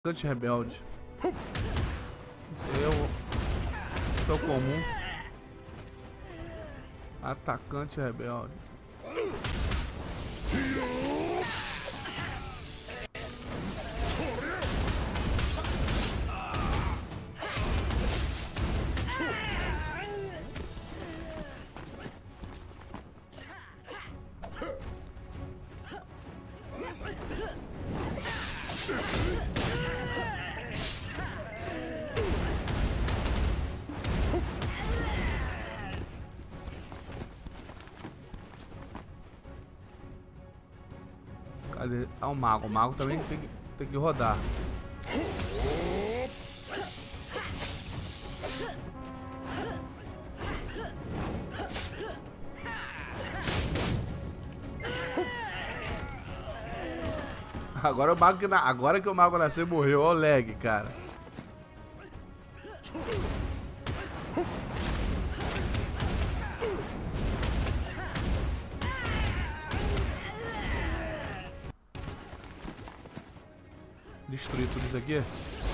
Atacante rebelde. Esse é o comum. Atacante rebelde. Cadê? Ah, o mago. O mago também tem que rodar. Agora o mago agora que o mago nasceu e morreu. Olha o lag, cara. Destruir tudo isso aqui.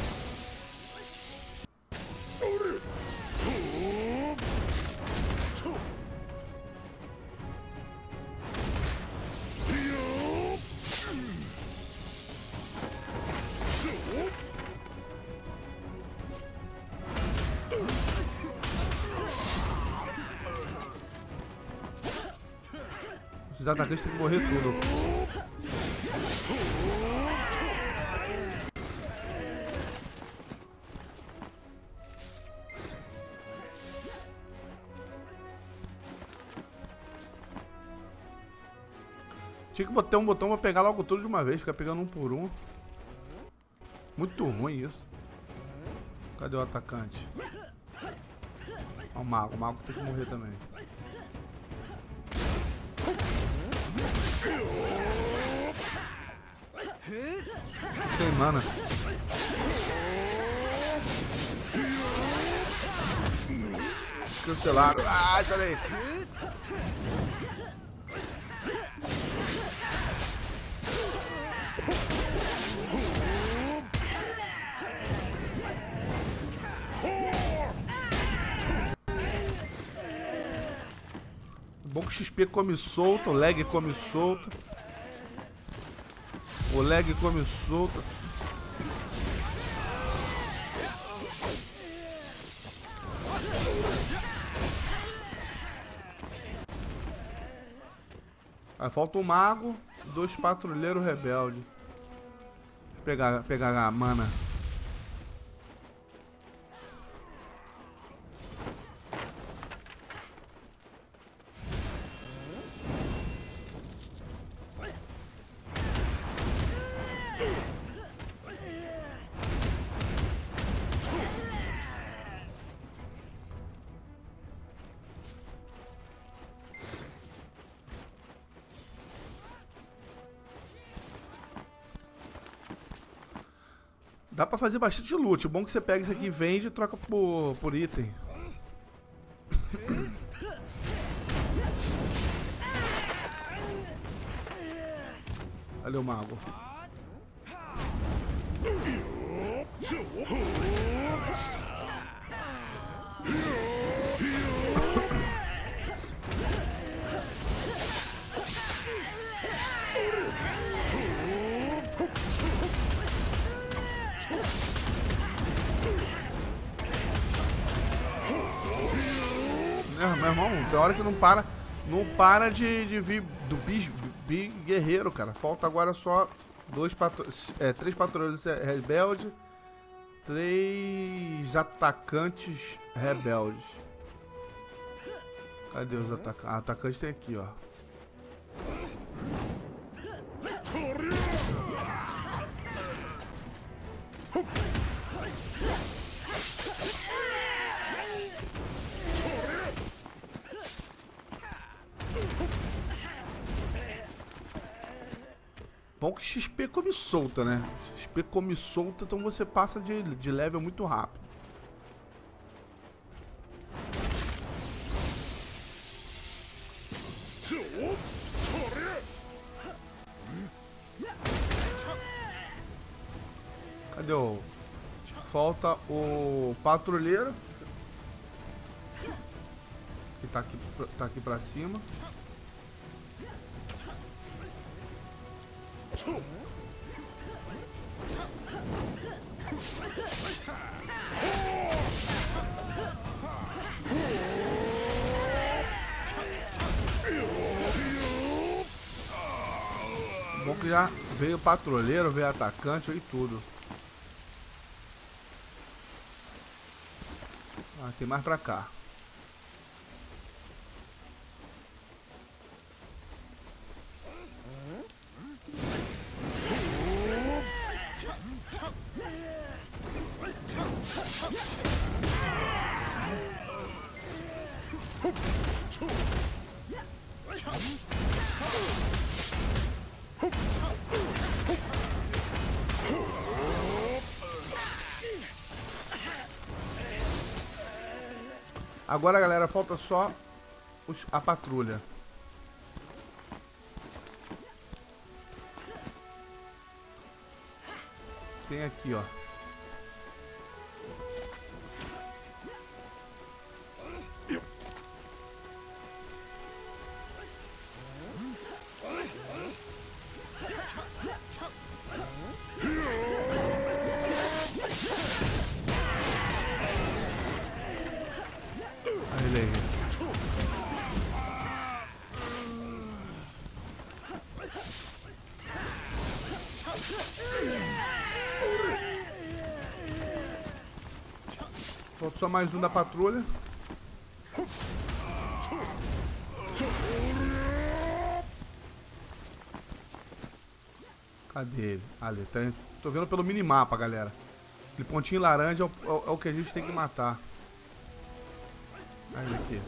Esses atacantes têm que morrer tudo. Tinha que botar um botão pra pegar logo tudo de uma vez, ficar pegando um por um. Muito ruim isso. Cadê o atacante? Ó, o mago tem que morrer também. Sem mana. Cancelaram. Ah, sai daí. Bom que o XP come solto, o lag come solto. O lag come solto. Aí falta um mago, 2 patrulheiros rebeldes. Pegar a mana. Dá pra fazer bastante loot. O bom é que você pega isso aqui, vende e troca por item. Olha o mago. Meu irmão, tem hora que não para de vir do bi guerreiro, cara. Falta agora só 3 patrulhos rebeldes, 3 atacantes rebeldes. Cadê os atacantes? Ah, atacantes tem aqui, ó. Bom que XP come solta, né? XP come solta, então você passa de level muito rápido. Cadê o... Falta o patrulheiro. Que tá aqui pra cima. Bom que já veio patrulheiro, veio atacante, veio tudo. Ah, tem mais pra cá. Agora, galera, falta só a patrulha. Tem aqui, ó. Ele aí. Falta só mais um da patrulha. Cadê ele? Ali, tá, tô vendo pelo minimapa, galera. Aquele pontinho laranja é o que a gente tem que matar. Olha ele aqui.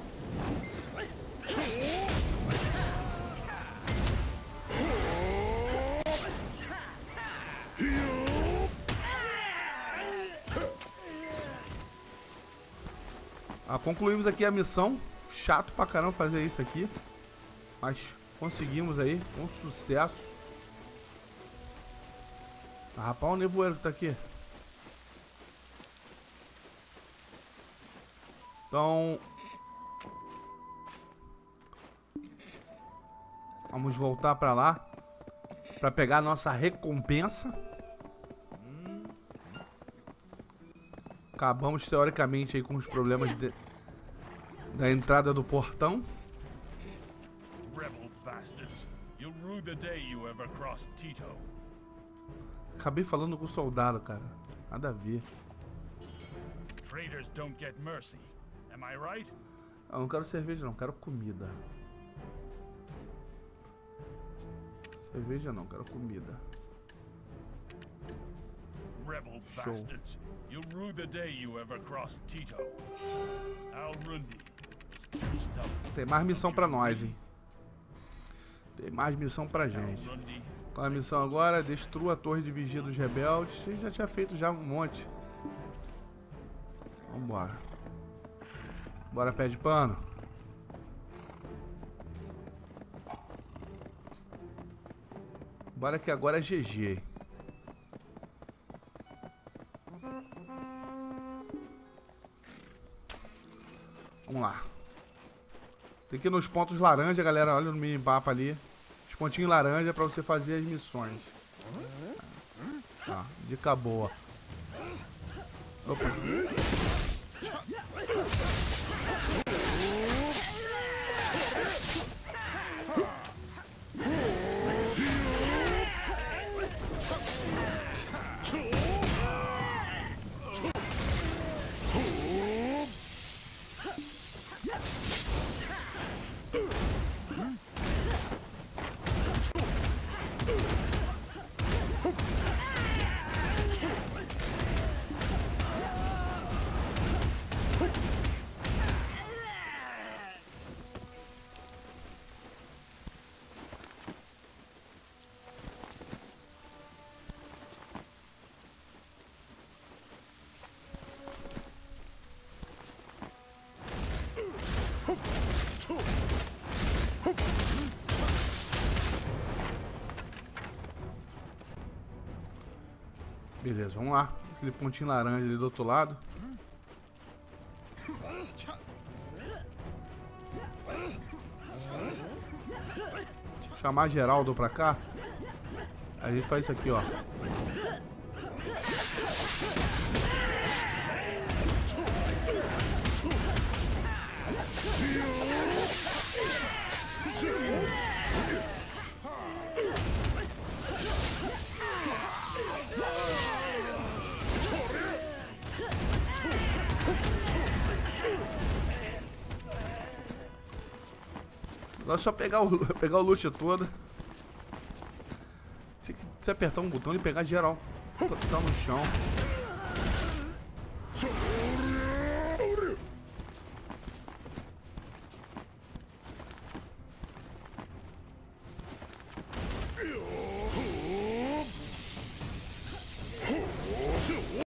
Concluímos aqui a missão. Chato pra caramba fazer isso aqui. Mas conseguimos aí, com sucesso. Rapaz, o nevoeiro que tá aqui. Então... vamos voltar pra lá. Pra pegar a nossa recompensa. Acabamos teoricamente aí com os problemas da entrada do portão. Acabei falando com o soldado, cara. Nada a ver. Eu não quero cerveja não, quero comida. Cerveja não, quero comida. Show. Tem mais missão pra nós, hein? Tem mais missão pra gente. Qual é a missão agora? Destrua a torre de vigia dos rebeldes. A gente já tinha feito já um monte. Vambora. Bora, pé de pano. Bora que agora é GG. Vamos lá. Tem que ir nos pontos laranja, galera. Olha no minimapa ali. Os pontinhos laranja pra você fazer as missões. Tá, dica boa. Opa. Beleza, vamos lá. Aquele pontinho laranja ali do outro lado. Chamar Geraldo pra cá. A gente faz isso aqui, ó. Agora é só pegar o loot todo. Se apertar um botão e pegar geral. Tá no chão.